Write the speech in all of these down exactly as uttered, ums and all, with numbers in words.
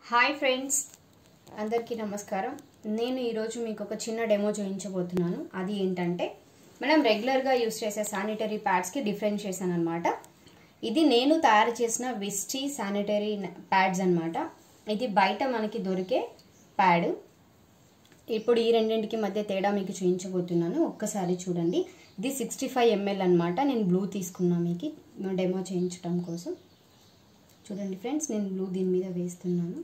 Hi friends, అందరికీ నమస్కారం. నేను ఈరోజు మీకు ఒక చిన్న డెమో చూపించబోతున్నాను. అది ఏంటంటే మనం రెగ్యులర్గా యూస్ చేసే శానిటరీ ప్యాడ్స్కి డిఫరెన్స్ చేశాను అనమాట. ఇది నేను తయారు చేసిన విస్టీ శానిటరీ ప్యాడ్స్ అనమాట. ఇది బయట మనకి దొరికే ప్యాడ్. ఇప్పుడు ఈ రెండింటికి మధ్య తేడా మీకు చూపించబోతున్నాను. ఒక్కసారి చూడండి. ఇది సిక్స్టీ ఫైవ్ ఎంఎల్ అనమాట. నేను బ్లూ తీసుకున్నా మీకు డెమో చేయించడం కోసం. చూడండి ఫ్రెండ్స్, నేను బ్లూ దీని మీద వేస్తున్నాను.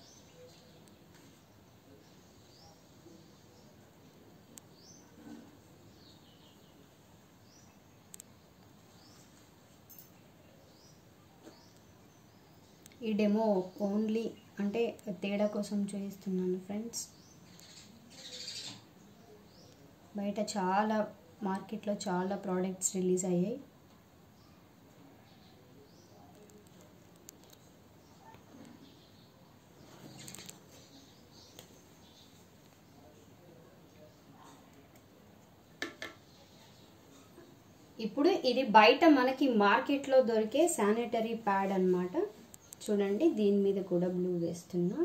ఈ డెమో ఓన్లీ అంటే తేడా కోసం చూపిస్తున్నాను ఫ్రెండ్స్. బయట చాలా మార్కెట్లో చాలా ప్రోడక్ట్స్ రిలీజ్ అయ్యాయి. ఇప్పుడు ఇది బయట మనకి మార్కెట్లో దొరికే శానిటరీ ప్యాడ్ అన్నమాట. చూడండి, దీని మీద కూడా బ్లూ వేస్తున్నా.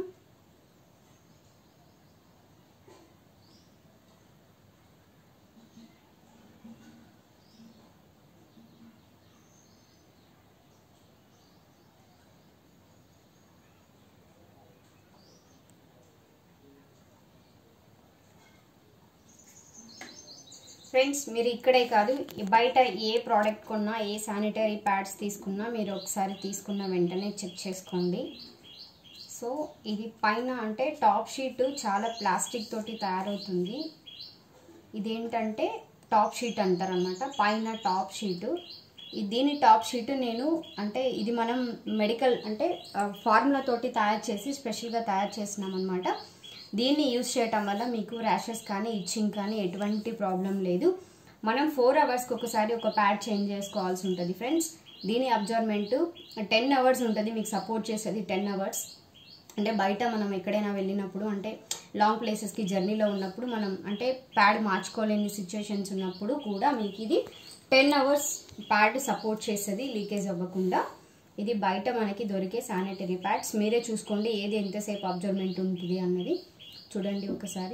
ఫ్రెండ్స్, మీరు ఇక్కడే కాదు, బయట ఏ ప్రోడక్ట్ కొన్నా, ఏ శానిటరీ ప్యాడ్స్ తీసుకున్నా మీరు ఒకసారి తీసుకున్న వెంటనే చెక్ చేసుకోండి. సో ఇది పైన అంటే టాప్ షీట్ చాలా ప్లాస్టిక్ తోటి తయారవుతుంది. ఇదేంటంటే టాప్ షీట్ అంటారు అన్నమాట. పైన టాప్ షీటు, దీని టాప్ షీట్ నేను అంటే ఇది మనం మెడికల్ అంటే ఫార్ములా తోటి తయారు చేసి స్పెషల్గా తయారు చేసినాం అనమాట. దీన్ని యూజ్ చేయటం వల్ల మీకు ర్యాషెస్ కానీ ఇచ్చింగ్ కానీ ఎటువంటి ప్రాబ్లం లేదు. మనం ఫోర్ అవర్స్కి ఒకసారి ఒక ప్యాడ్ చేంజ్ చేసుకోవాల్సి ఉంటుంది ఫ్రెండ్స్. దీని అబ్జర్వ్మెంట్ టెన్ అవర్స్ ఉంటుంది, మీకు సపోర్ట్ చేసేది టెన్ అవర్స్. అంటే బయట మనం ఎక్కడైనా వెళ్ళినప్పుడు అంటే లాంగ్ ప్లేసెస్కి జర్నీలో ఉన్నప్పుడు మనం అంటే ప్యాడ్ మార్చుకోలేని సిచ్యువేషన్స్ ఉన్నప్పుడు కూడా మీకు ఇది టెన్ అవర్స్ ప్యాడ్ సపోర్ట్ చేస్తుంది లీకేజ్ అవ్వకుండా. ఇది బయట మనకి దొరికే శానిటరీ ప్యాడ్స్. మీరే చూసుకోండి ఏది ఎంతసేపు అబ్జర్వ్మెంట్ ఉంటుంది అన్నది. చూడండి ఒకసారి,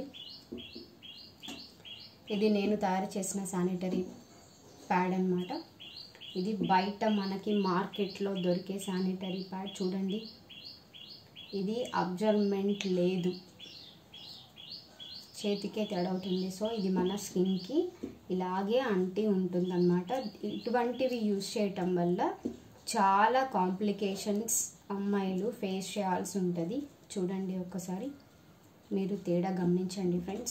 ఇది నేను తయారు చేసిన శానిటరీ ప్యాడ్ అన్నమాట. ఇది బయట మనకి మార్కెట్లో దొరికే శానిటరీ ప్యాడ్. చూడండి, ఇది అబ్జర్వ్మెంట్ లేదు, చేతికే తేడవుతుంది. సో ఇది మన స్కిన్కి ఇలాగే అంటి ఉంటుంది అన్నమాట. ఇటువంటివి యూజ్ చేయటం వల్ల చాలా కాంప్లికేషన్స్ అమ్మాయిలు ఫేస్ చేయాల్సి ఉంటుంది. చూడండి ఒక్కసారి, మీరు తేడా గమనించండి ఫ్రెండ్స్.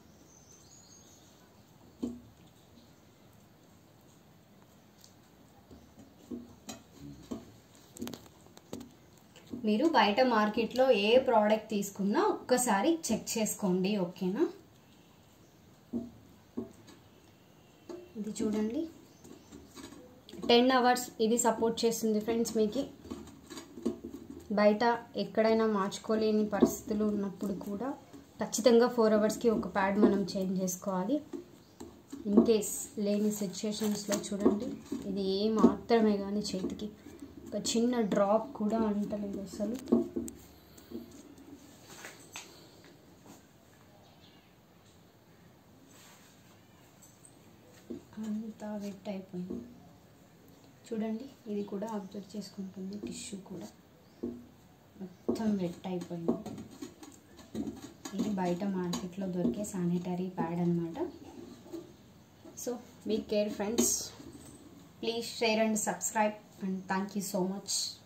మీరు బయట మార్కెట్లో ఏ ప్రోడక్ట్ తీసుకున్నా ఒక్కసారి చెక్ చేసుకోండి, ఓకేనా? ఇది చూడండి, టెన్ అవర్స్ ఇది సపోర్ట్ చేస్తుంది ఫ్రెండ్స్. మీకు బయట ఎక్కడైనా మార్చుకోలేని పరిస్థితులు ఉన్నప్పుడు కూడా ఖచ్చితంగా ఫోర్ అవర్స్కి ఒక ప్యాడ్ మనం చేంజ్ చేసుకోవాలి. ఇన్ కేస్ లేని సిచ్యుయేషన్స్లో చూడండి, ఇది ఏ మాత్రమే కానీ చేతికి ఒక చిన్న డ్రాప్ కూడా అంటలేదు అసలు. అంతా వెట్ అయిపోయింది. చూడండి, ఇది కూడా అబ్జర్వ్ చేసుకుంటుంది. టిష్యూ కూడా మొత్తం వెట్ అయిపోయింది. ఇది బయట మార్కెట్లో దొరికే శానిటరీ ప్యాడ్ అన్నమాట. So be care friends, please share and subscribe and thank you so much.